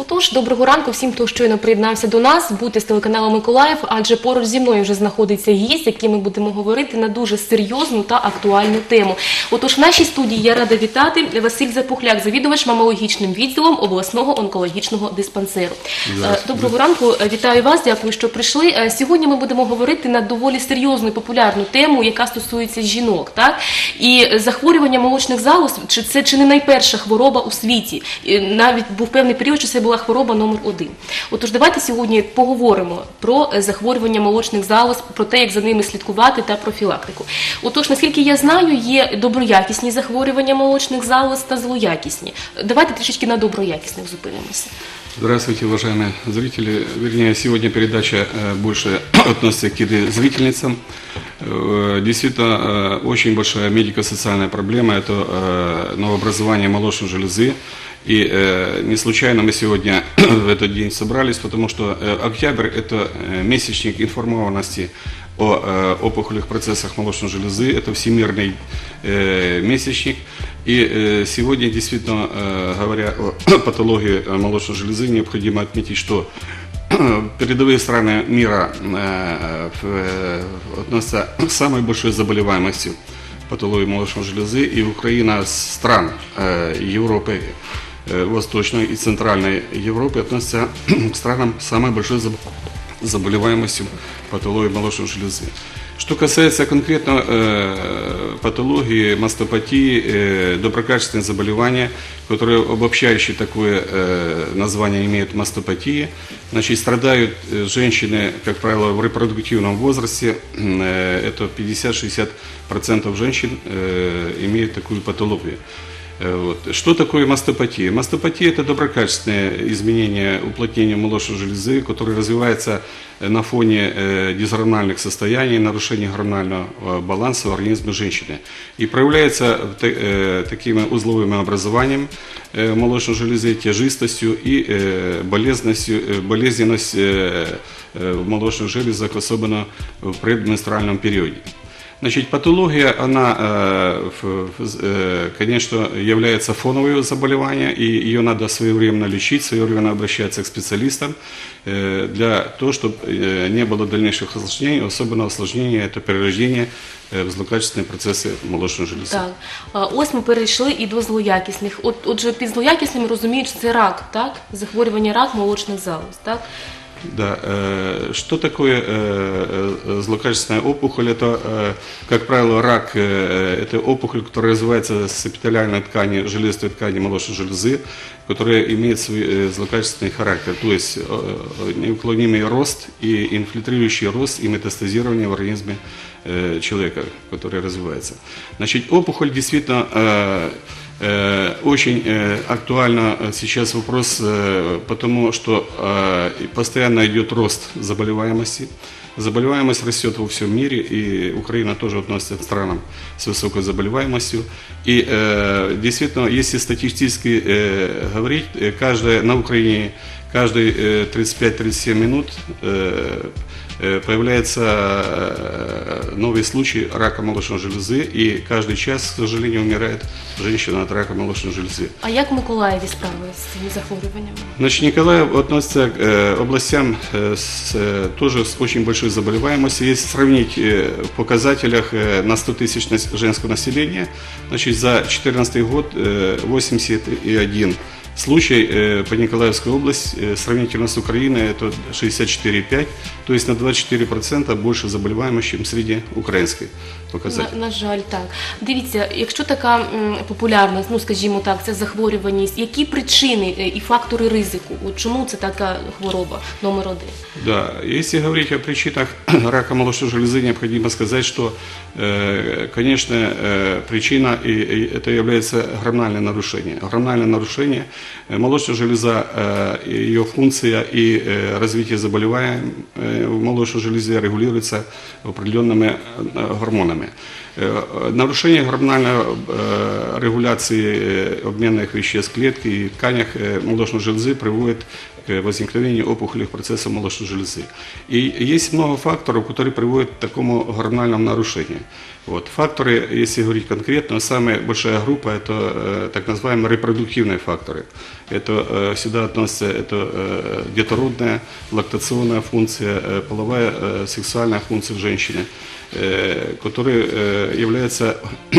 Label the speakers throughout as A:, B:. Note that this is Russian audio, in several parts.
A: Отож, доброго ранку всім, хто щойно приєднався до нас. Будьте з телеканалом Миколаїв, адже поруч зі мною вже знаходиться гість, з яким ми будемо говорити на дуже серйозну та актуальну тему. Отож, в нашій студії я рада вітати Василь Запухляк, завідувач мамологічним відділом обласного онкологічного диспансеру. Доброго ранку, вітаю вас, дякую, що прийшли. Сьогодні ми будемо говорити на доволі серйозну і популярну тему, яка стосується жінок. Так? І захворювання молочних залоз – це чи не найперша хвороба у світі. Навіть був певний період, що це була хвороба номер 1. Отож, давайте сьогодні поговоримо про захворювання молочних залоз, про те, як за ними слідкувати та профілактику. Отож, наскільки я знаю, є доброякісні захворювання молочних залоз та злоякісні. Давайте трішечки на доброякісних зупинимося.
B: Здравствуйте, уважаемые зрители. Вернее, сегодня передача больше относится к зрительницам. Действительно, очень большая медико-социальная проблема – это новообразование молочной железы. И не случайно мы сегодня в этот день собрались, потому что октябрь – это месячник информированности о опухолевых процессах молочной железы, это всемирный месячник. И сегодня, действительно, говоря о патологии молочной железы, необходимо отметить, что передовые страны мира относятся к самой большой заболеваемостью патологии молочной железы, и Украина с стран Европы, Восточной и Центральной Европы относится к странам с самой большой заболеваемостью патологии молочной железы. Что касается конкретно патологии, мастопатии, доброкачественных заболеваний, которые обобщающее такое название имеют мастопатии, значит, страдают женщины, как правило, в репродуктивном возрасте, это 50-60% женщин имеют такую патологию. Вот. Что такое мастопатия? Мастопатия – это доброкачественное изменение уплотнения молочной железы, которое развивается на фоне дисгормональных состояний, нарушения гормонального баланса в организме женщины. И проявляется такими узловыми образованием молочной железы, тяжистостью и болезненность в молочных железах, особенно в предменструальном периоде. Значит, патология, она, конечно, является фоновым заболеванием, и ее надо своевременно лечить, своевременно обращаться к специалистам для того, чтобы не было дальнейших осложнений, особенно осложнения – это перерождение в злокачественні процеси молочної желези.
A: Так. Ось ми перейшли і до злоякісних. Отже, під злоякісними розуміють, що це рак, так? Захворювання рак молочних залоз, так?
B: Да. Что такое злокачественная опухоль? Это, как правило, рак – это опухоль, которая развивается с эпителиальной ткани, железистой ткани молочной железы, которая имеет свой злокачественный характер, то есть неуклонимый рост и инфильтрирующий рост и метастазирование в организме человека, который развивается. Значит, опухоль действительно очень актуально сейчас вопрос, потому что постоянно идет рост заболеваемости. Заболеваемость растет во всем мире, и Украина тоже относится к странам с высокой заболеваемостью. И действительно, если статистически говорить, на Украине каждые 35-37 минут появляется новый случай рака молочной железы, и каждый час, к сожалению, умирает женщина от рака молочной железы.
A: А як в Миколаєві справи з цими захворюваннями?
B: Значит, Николаев относится к областям тоже с очень большой заболеваемостью. Если сравнить в показателях на 100 тысяч женского населения, значит, за 2014 год 81 случай по Николаевской области, сравнительно с Украиной, это 64,5, то есть на 24% больше заболеваемость, чем среди украинской показателей.
A: На жаль, так. Дивіться, якщо така популярна, ну скажімо так, це захворюваність, які причини і фактори ризику? От чому це така хвороба номер 1?
B: Да, если говорить о причинах рака молочной железы, необходимо сказать, что, конечно, причина это является гормональное нарушение. Гормональное нарушение, молочная железа, ее функция и развитие заболеваний в молочной железе регулируется определенными гормонами. Нарушение гормональной регуляции обменных веществ клетки и тканях молочной железы приводит к возникновению опухолевых процессов молочной железы. И есть много факторов, которые приводят к такому гормональному нарушению. Вот. Факторы, если говорить конкретно, самая большая группа – это так называемые репродуктивные факторы. Это сюда относятся детородная, лактационная функция, половая, сексуальная функция женщины, которые являются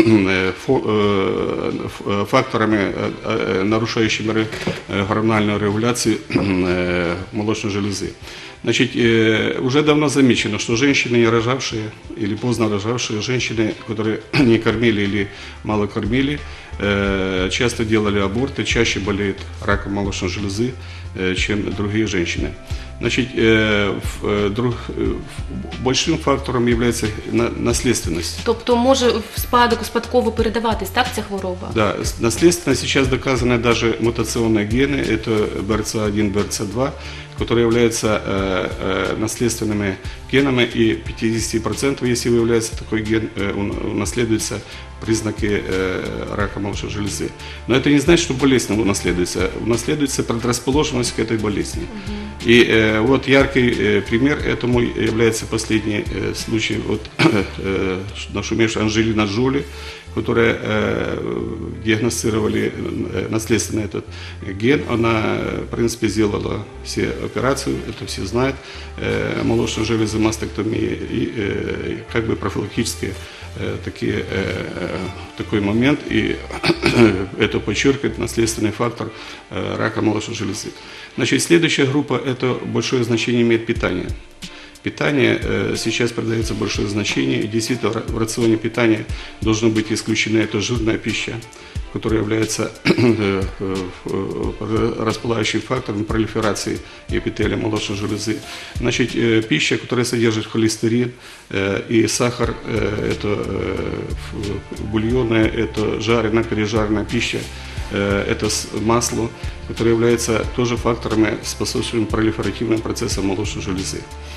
B: факторами, нарушающими гормональную регуляцию молочной железы. Значит, уже давно замечено, что женщины, не рожавшие или поздно рожавшие, женщины, которые не кормили или мало кормили, часто делали аборты, чаще болеют раком молочной железы, чем другие женщины. Значит, большим фактором является наследственность.
A: Тобто може спадково передаватись, так, ця хвороба?
B: Да, наследственно сейчас доказаны даже мутационные гены, это BRCA1, BRCA2, которые являются наследственными генами, и 50%, если выявляется такой ген, унаследуются признаки рака молочной железы. Но это не значит, что болезнь унаследуется. Унаследуется предрасположенность к этой болезни. И вот яркий пример этому является последний случай от нашумевшей Анджелины Джоли, которая диагностировали наследственный этот ген. Она, в принципе, сделала все операции, это все знают, молочной железы, мастектомии и как бы профилактические такой момент, и это подчеркивает наследственный фактор рака молочной железы. Значит, следующая группа – это большое значение имеет питание. Питание сейчас придается большое значение, и действительно в рационе питания должно быть исключена эта жирная пища, которая является расплавляющим фактором пролиферации эпителия молочной железы. Значит, пища, которая содержит холестерин и сахар, это бульоны, это жареная, пережаренная пища, это масло, которое является тоже факторами, способствующими пролиферативным процессам молочной железы.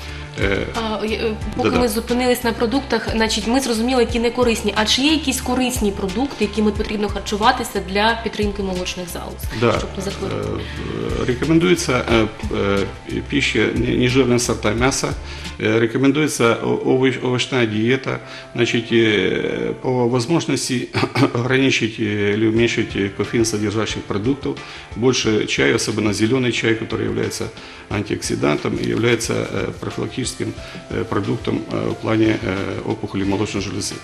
A: Поки ми зупинились на продуктах, значить, ми зрозуміли, які не корисні. А чи є якісь корисні продукти, якими потрібно харчуватися для підтримки молочних залоз, щоб не захворіти?
B: Рекомендуется пища нежирные сорта мяса, рекомендуется овощная диета, значит, по возможности ограничить или уменьшить кофеин содержащих продуктов, больше чая, особенно зеленый чай, который является антиоксидантом и является профилактическим продуктом в плане опухоли молочной железы.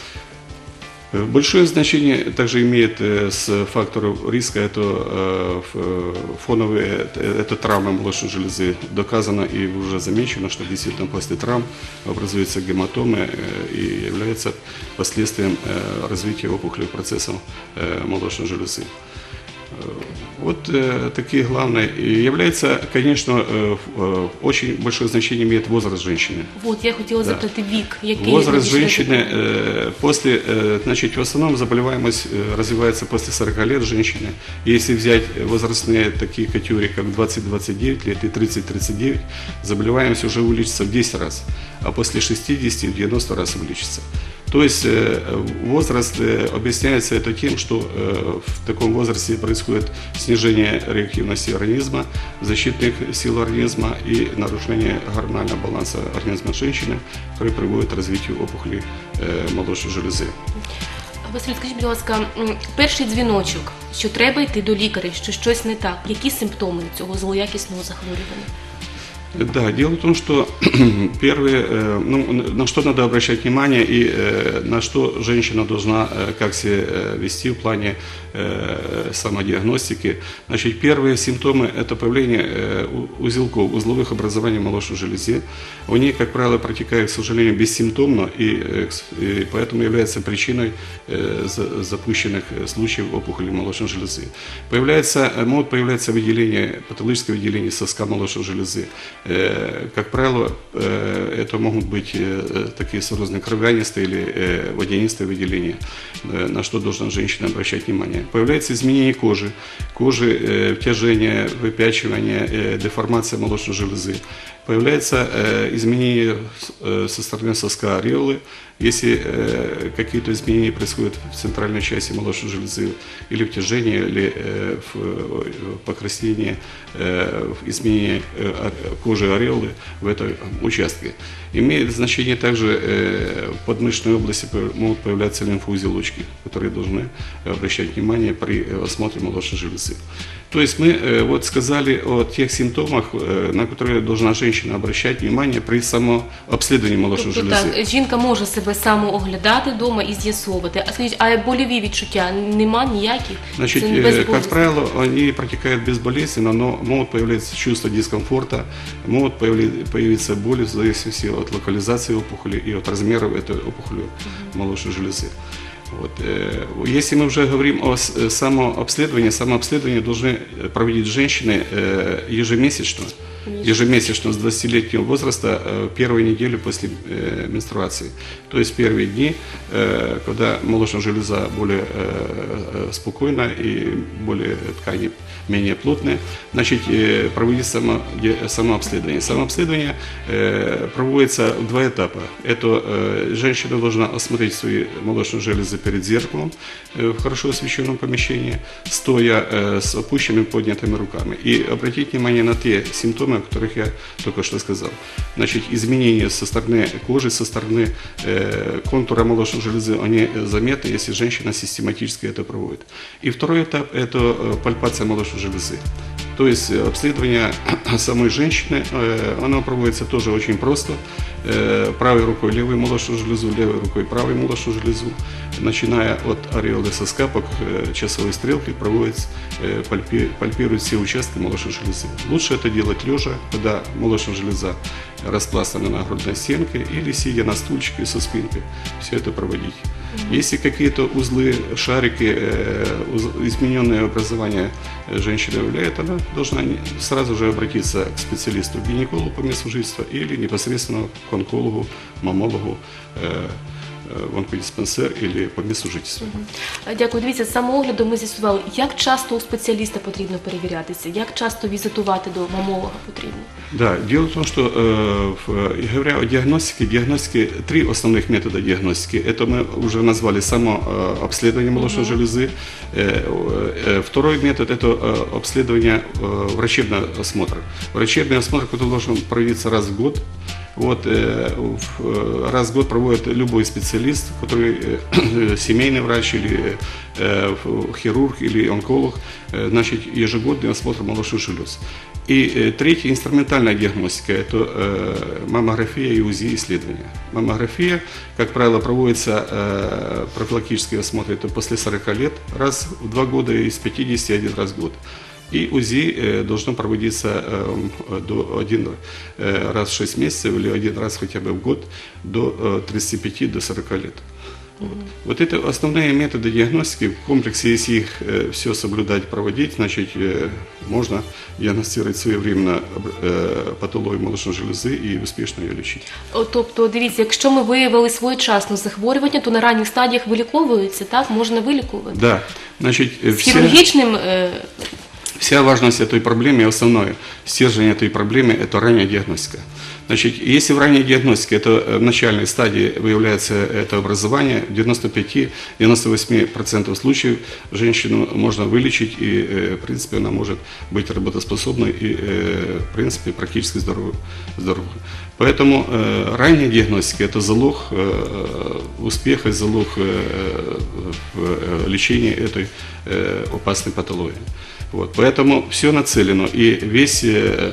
B: Большое значение также имеет с факторов риска, это фоновые, это травмы молочной железы. Доказано и уже замечено, что действительно после травм образуются гематомы и является последствием развития опухолевых процессов молочной железы. Вот такие главные. И является, конечно, очень большое значение имеет возраст женщины.
A: Вот, я хотела запитати вік.
B: Возраст женщины, значит, в основном заболеваемость развивается после 40 лет женщины. Если взять возрастные такие категории, как 20-29 лет и 30-39, заболеваемость уже увеличится в 10 раз, а после 60 в 90 раз увеличится. То есть возраст объясняется это тем, что в таком возрасте происходит снижение реактивности организма, защитных сил организма и нарушение гормонального баланса организма женщины, который приводит к развитию опухолей молочной железы.
A: Василь, скажіть, будь ласка, перший дзвіночок, що треба йти до лікаря, що щось не так, які симптоми цього злоякісного захворювання?
B: Да, дело в том, что первое, на что надо обращать внимание и на что женщина должна как себя вести в плане самодиагностики. Значит, первые симптомы – это появление узелков, узловых образований в молочной железе. Они, как правило, протекают, к сожалению, бессимптомно и поэтому является причиной запущенных случаев опухоли молочной железы. Могут появляться выделения, патологическое выделение соска молочной железы. Как правило, это могут быть такие серьезные кровянистые или водянистые выделения, на что должна женщина обращать внимание. Появляется изменение кожи, втяжение, выпячивание, деформация молочной железы. Появляется изменение со стороны соска ареолы, Если какие-то изменения происходят в центральной части молочной железы, или втяжение, или покраснение, изменение кожи ореолы в этом участке. Имеет значение также в подмышечной области могут появляться лимфоузелочки, которые должны обращать внимание при осмотре молочной железы. То есть мы вот сказали о тех симптомах, на которые должна женщина обращать внимание при самообслідуванні молочної
A: Тобто
B: желези.
A: так, жінка може себе самооглядати вдома і з'ясовувати. А скажіть, а больові відчуття нема ніяких?
B: Значит,
A: Це
B: как
A: безболісно?
B: правило, они протекают безболезненно, но могут появляться чувства дискомфорта, могут появиться боли в зависимости от локализации опухоли и от размеров этой опухоли молочной железы. Вот. Если мы уже говорим о самообследовании должны проводить женщины ежемесячно с 20-летнего возраста первую неделю после менструации. То есть первые дни, когда молочная железа более спокойна и более ткани менее плотные, значит, проводить самообследование. Самообследование проводится в два этапа. Это женщина должна осмотреть свои молочные железы перед зеркалом в хорошо освещенном помещении, стоя с опущенными поднятыми руками. И обратить внимание на те симптомы, о которых я только что сказал. Значит, изменения со стороны кожи, со стороны контура молочной железы, они заметны, если женщина систематически это проводит. И второй этап – это пальпация молочной железы. То есть обследование самой женщины, оно проводится тоже очень просто. Правой рукой левую молочную железу, левой рукой правую молочную железу. Начиная от ореолы соска по часовой стрелке пальпируют все участки молочной железы. Лучше это делать лежа, когда молочная железа распластана на грудной стенке, или сидя на стульчике со спинкой. Все это проводить. Если какие-то узлы, шарики, измененное образование женщина являет, она должна сразу же обратиться к специалисту, гинекологу по месту жительства или непосредственно к онкологу, мамологу, в онкодиспансер или по місту жительства.
A: Дякую. Дивіться, з самоогляду ми з'ясували, як часто у спеціаліста потрібно перевірятися, як часто візитувати до мамолога потрібно.
B: Да, дело в том, что, говоря о диагностике, три основных метода диагностики. Это мы уже назвали самообследование молочной железы. Второй метод – это обследование врачебного осмотра. Врачебный осмотр, который должен проводиться раз в год. Вот, раз в год проводит любой специалист, который семейный врач или хирург или онколог, значит, ежегодный осмотр молочных желез. И третья инструментальная диагностика – это маммография и УЗИ исследования. Маммография, как правило, проводится профилактический осмотр, это после 40 лет, раз в 2 года, и с 50 один раз в год. И УЗИ должно проводиться один раз в 6 месяцев или один раз хотя бы в год до 35-40 лет. Вот это основные методы диагностики. В комплексе, если их все соблюдать, проводить, значит, можно диагностировать своевременно патологию молочной железы и успешно ее лечить.
A: Тобто, дивіться, якщо ми виявили своєчасно захворювання, то на ранніх стадіях виліковується, так? Можна вилікувати?
B: Да. Значит,
A: З хірургічним...
B: Вся важность этой проблемы, основное стержень этой проблемы – это ранняя диагностика. Значит, если в ранней диагностике, это в начальной стадии выявляется это образование, в 95-98% случаев женщину можно вылечить, и, в принципе, она может быть работоспособной и, в принципе, практически здоровой. Поэтому ранняя диагностика – это залог успеха, залог лечения этой опасной патологии. Вот, поэтому все нацелено, и весь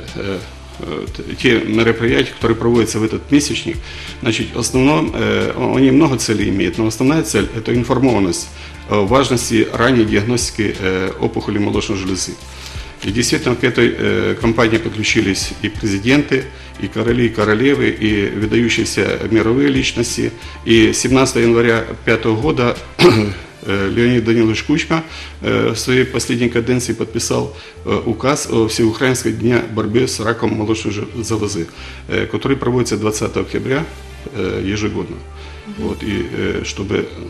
B: те мероприятия, которые проводятся в этот месячник, значит, в основном они много целей имеют, но основная цель – это информованность о важности ранней диагностики опухоли молочной железы. И действительно к этой кампании подключились и президенты, и короли, и королевы, и выдающиеся мировые личности. И 17 января 2005 года Леонид Данилович Кучма в своей последней каденции подписал указ о Всеукраинском дне борьбы с раком молочной железы, который проводится 20 октября ежегодно. Вот, и чтобы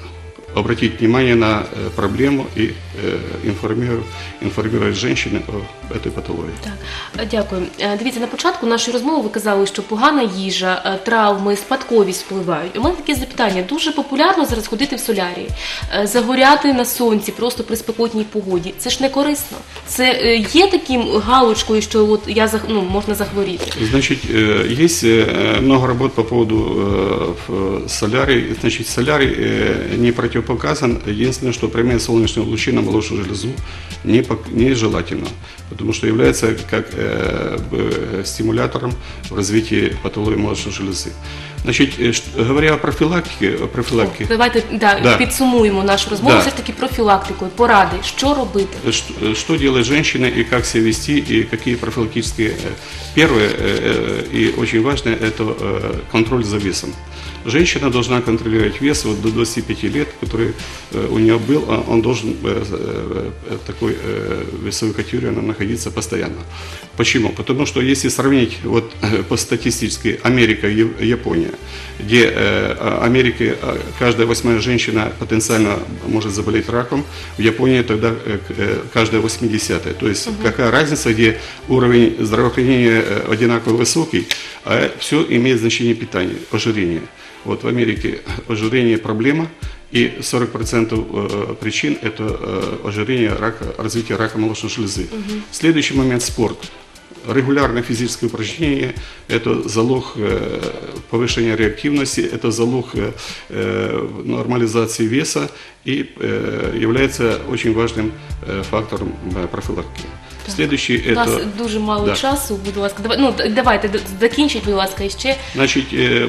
B: обратить внимание на проблему и информировать женщин о этой патологии.
A: Так, дякую. Дивіться, на початку нашої розмови ви казали, що погана їжа, травми, спадковість впливають. У мене таке запитання. Дуже популярно зараз ходити в солярії, загоряти на сонці просто при спекотній погоді. Це ж не корисно. Це є таким галочкою, що от можна захворіти?
B: Значит, есть много работ по поводу солярий. Значит, солярий не противопоказан. Единственное, что прямые солнечные лучи на молочную железу нежелательно, потому что является как стимулятором в развитии патологии молочной железы. Значить, говоря о профілактиці,
A: Давайте підсумуємо нашу розмову все ж таки профілактикою, поради, що робити.
B: Что делать женщина и как себя вести, и какие профилактические. Первое и очень важное – это контроль за весом. Женщина должна контролировать вес вот до 25 лет, который у нее был, он должен в такой весовой категории находиться постоянно. Почему? Потому что если сравнить вот по статистически Америка и Япония, где в Америке каждая 8-я женщина потенциально может заболеть раком, в Японии тогда каждая 80-я. То есть какая разница, где уровень здравоохранения одинаково высокий, а все имеет значение питания, ожирения. Вот в Америке ожирение проблема, и 40% причин – это ожирение, развитие рака молочной железы. Следующий момент – спорт. Регулярное физическое упражнение – это залог повышения реактивности, это залог нормализации веса и является очень важным фактором профилактики. Следующий
A: У нас дуже мало часу, будь ласка. Давайте, закінчіть, будь ласка, іще.
B: Значит,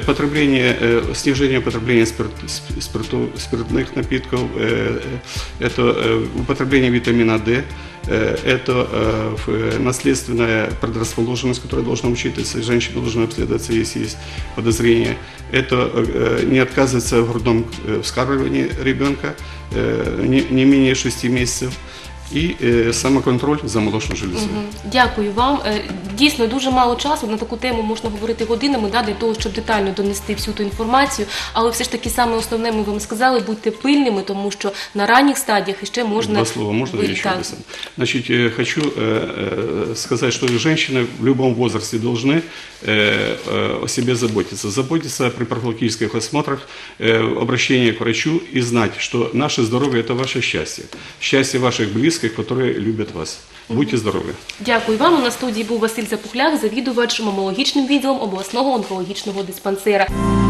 B: снижение потребления спиртных напитков, это употребление витамина D, это наследственная предрасположенность, которая должна учитываться, и женщина должна обследоваться, если есть подозрение. Это не отказываться в грудном вскармливании ребенка не менее 6 месяцев. І самоконтроль за молочну железу.
A: Дякую вам. Дійсно, дуже мало часу. На таку тему можна говорити годинами, для того, щоб детально донести всю ту інформацію. Але все ж таки саме основне ми вам сказали, будьте пильними, тому що на ранніх стадіях ще можна...
B: Два слова, можно еще раз? Значит, хочу сказать, что женщины в любом возрасте должны о себе заботиться. Заботиться при профилактических осмотрах, обращение к врачу и знать, что наше здоровье – это ваше счастье. Счастье ваших близких, которые любят вас. Будьте здорові.
A: Дякую вам. На студії був Василь Запухляк, завідувач мамологічним відділом обласного онкологічного диспансера.